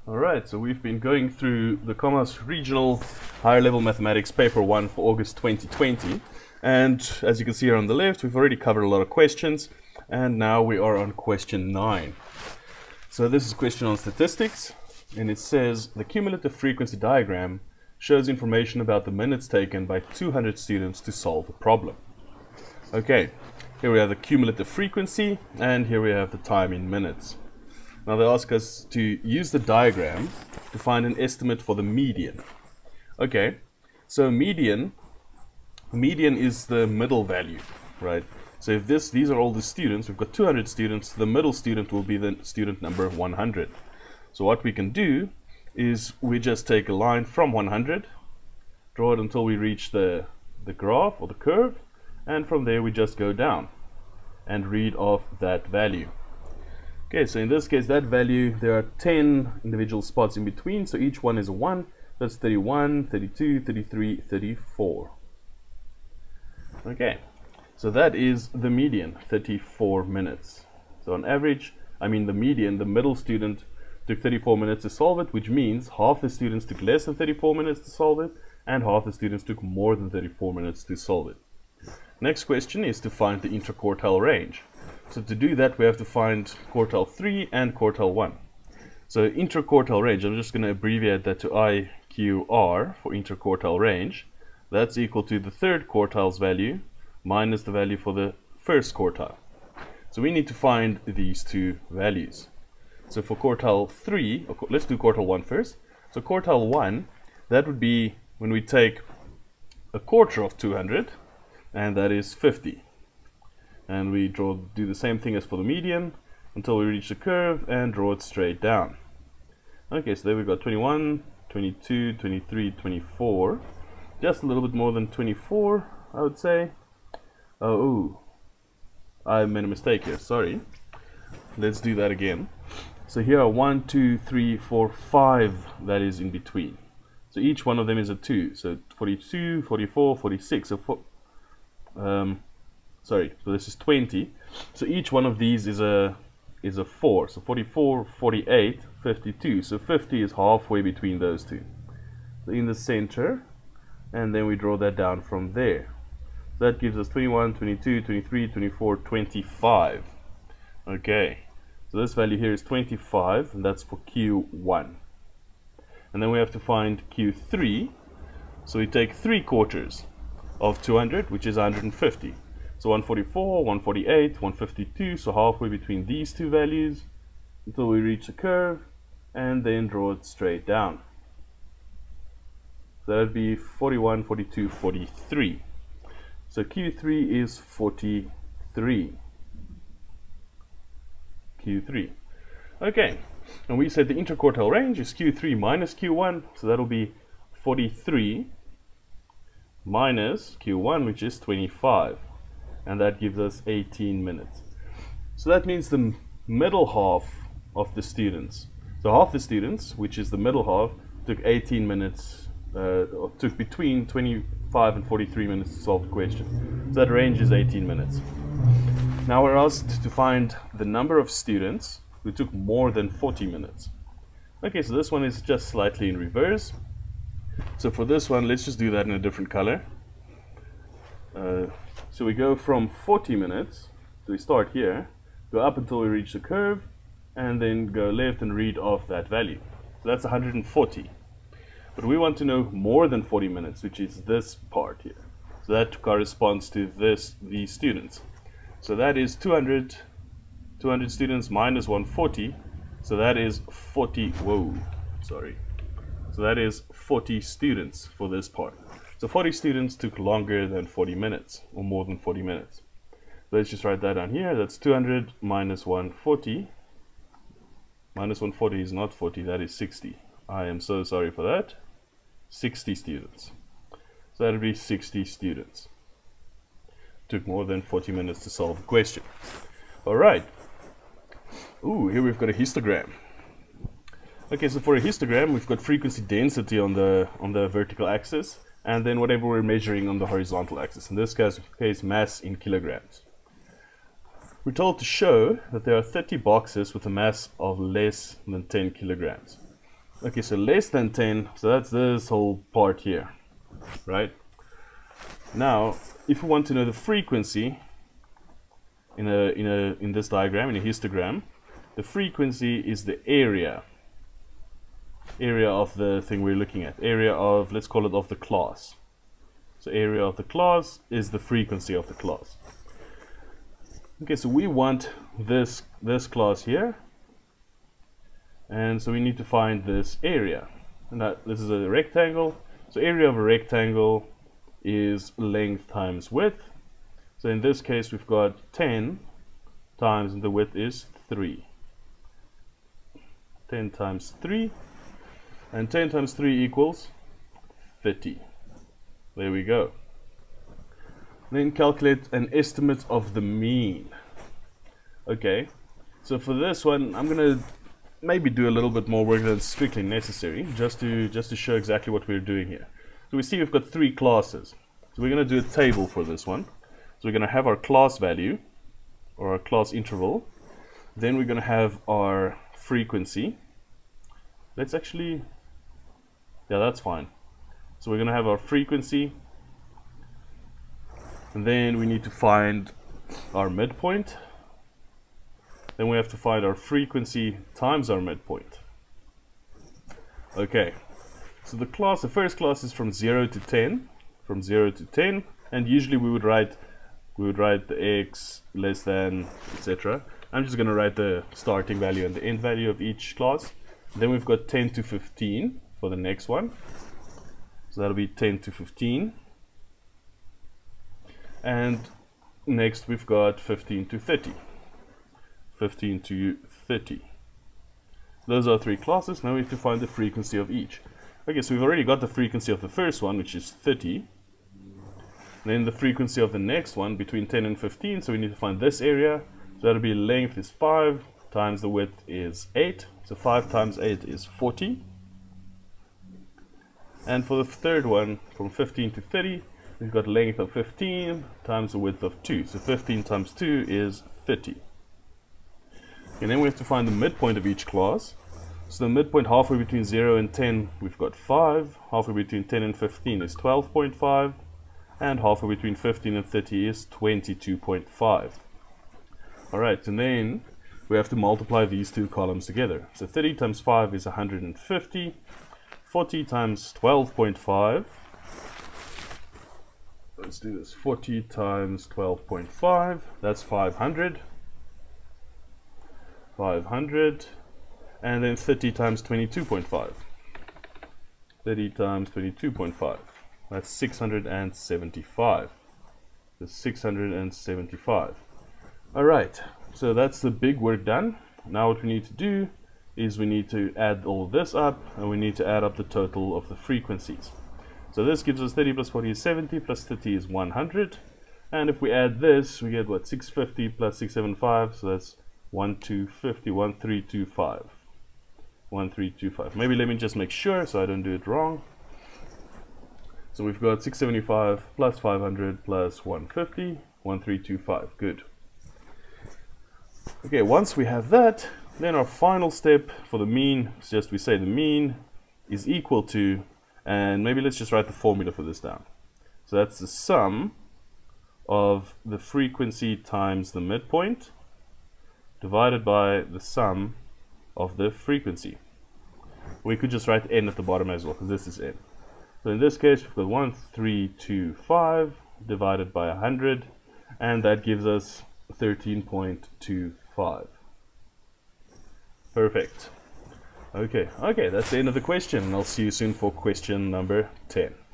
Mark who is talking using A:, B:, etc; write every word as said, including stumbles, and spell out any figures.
A: Alright, so we've been going through the Khomas Regional Higher Level Mathematics Paper one for August twenty twenty. And as you can see here on the left, we've already covered a lot of questions. And now we are on question nine. So this is a question on statistics. And it says, the cumulative frequency diagram shows information about the minutes taken by two hundred students to solve a problem. Okay, here we have the cumulative frequency, and here we have the time in minutes. Now they ask us to use the diagram to find an estimate for the median. Okay, so median, median is the middle value, right? So if this, these are all the students, we've got two hundred students, the middle student will be the student number one hundred. So what we can do is we just take a line from one hundred, draw it until we reach the, the graph or the curve, and from there we just go down and read off that value. Okay, so in this case, that value, there are ten individual spots in between, so each one is a one. That's thirty-one, thirty-two, thirty-three, thirty-four. Okay, so that is the median, thirty-four minutes. So on average, I mean the median, the middle student took thirty-four minutes to solve it, which means half the students took less than thirty-four minutes to solve it, and half the students took more than thirty-four minutes to solve it. Next question is to find the interquartile range. So to do that, we have to find quartile three and quartile one. So interquartile range, I'm just going to abbreviate that to I Q R for interquartile range. That's equal to the third quartile's value minus the value for the first quartile. So we need to find these two values. So for quartile three, or let's do quartile one first. So quartile one, that would be when we take a quarter of two hundred, and that is fifty. And we draw, do the same thing as for the median until we reach the curve and draw it straight down. Okay, so there we've got twenty-one, twenty-two, twenty-three, twenty-four. Just a little bit more than twenty-four, I would say. Oh, ooh, I made a mistake here, sorry. Let's do that again. So here are one, two, three, four, five values in between. So each one of them is a two. So forty-two, forty-four, forty-six. So for, um, sorry, so this is twenty. So each one of these is a is a four. So forty-four, forty-eight, fifty-two. So fifty is halfway between those two. So in the center, and then we draw that down from there. That gives us twenty-one, twenty-two, twenty-three, twenty-four, twenty-five. Okay. So this value here is twenty-five, and that's for Q one. And then we have to find Q three. So we take three quarters of two hundred, which is one hundred fifty. So one forty-four, one forty-eight, one fifty-two, so halfway between these two values until we reach the curve, and then draw it straight down. So that would be forty-one, forty-two, forty-three. So Q three is forty-three. Q three. Okay, and we said the interquartile range is Q three minus Q one, so that'll be forty-three minus Q one, which is twenty-five. And that gives us eighteen minutes. So that means the middle half of the students, so half the students, which is the middle half, took eighteen minutes, uh, or took between twenty-five and forty-three minutes to solve the question. So that range is eighteen minutes. Now we're asked to find the number of students who took more than forty minutes. Okay, so this one is just slightly in reverse. So for this one, let's just do that in a different color. Uh, so we go from forty minutes, so we start here, go up until we reach the curve, and then go left and read off that value. So that's one hundred forty. But we want to know more than forty minutes, which is this part here. So that corresponds to this, these students. So that is two hundred, two hundred students minus one hundred forty, so that is forty, whoa, sorry. So that is forty students for this part. So forty students took longer than forty minutes, or more than forty minutes. Let's just write that down here. That's two hundred minus one hundred forty. Minus one hundred forty is not forty, that is sixty. I am so sorry for that. sixty students. So that would be sixty students. Took more than forty minutes to solve the question. Alright. Ooh, here we've got a histogram. Okay, so for a histogram, we've got frequency density on the on the vertical axis, and then whatever we're measuring on the horizontal axis. In this case, case mass in kilograms. We're told to show that there are thirty boxes with a mass of less than ten kilograms. Okay, so less than ten, so that's this whole part here, right? Now, if we want to know the frequency in a in a in this diagram, in a histogram, the frequency is the area area of the thing we're looking at, area of, let's call it, of the class. So area of the class is the frequency of the class. Okay, so we want this this class here, and so we need to find this area, and that this is a rectangle. So area of a rectangle is length times width. So in this case we've got ten times, and the width is three. ten times three, and ten times three equals thirty. There we go. Then calculate an estimate of the mean. Okay, so for this one I'm gonna maybe do a little bit more work than strictly necessary, just to just to show exactly what we're doing here. So we see we've got three classes, so we're gonna do a table for this one. So we're gonna have our class value, or our class interval, then we're gonna have our frequency. Let's actually, yeah, that's fine. So we're gonna have our frequency, and then we need to find our midpoint. Then we have to find our frequency times our midpoint. Okay, so the class, the first class is from zero to ten, from zero to ten, and usually we would write we would write the x less than, et cetera. I'm just going to write the starting value and the end value of each class. Then we've got ten to fifteen for the next one, so that'll be ten to fifteen, and next we've got fifteen to thirty. fifteen to thirty. Those are three classes. Now we have to find the frequency of each. Okay, so we've already got the frequency of the first one, which is thirty. Then the frequency of the next one between ten and fifteen, so we need to find this area. So that'll be length is five times the width is eight. So five times eight is forty. And for the third one, from fifteen to thirty, we've got length of fifteen times the width of two. So fifteen times two is thirty. And then we have to find the midpoint of each class. So the midpoint halfway between zero and ten, we've got five. Halfway between ten and fifteen is twelve point five. And halfway between fifteen and thirty is twenty-two point five. Alright, and then we have to multiply these two columns together. So thirty times five is one hundred fifty. forty times twelve point five. Let's do this. forty times twelve point five. That's five hundred. five hundred. And then thirty times twenty-two point five. thirty times twenty-two point five. That's six hundred seventy-five. That's six hundred seventy-five. Alright, so that's the big work done. Now what we need to do is we need to add all this up, and we need to add up the total of the frequencies. So this gives us thirty plus forty is seventy, plus thirty is one hundred. And if we add this, we get what, six hundred fifty plus six hundred seventy-five, so that's one thousand two hundred fifty, one thousand three hundred twenty-five. one thousand three hundred twenty-five. Maybe let me just make sure so I don't do it wrong. So we've got six hundred seventy-five plus five hundred plus one hundred fifty, one thousand three hundred twenty-five. Good. Okay, once we have that, then our final step for the mean is just we say the mean is equal to, and maybe let's just write the formula for this down. So that's the sum of the frequency times the midpoint divided by the sum of the frequency. We could just write n at the bottom as well, because this is n. So in this case, we've got one thousand three hundred twenty-five divided by one hundred, and that gives us thirteen point two five. Perfect. Okay, okay, that's the end of the question, and I'll see you soon for question number ten.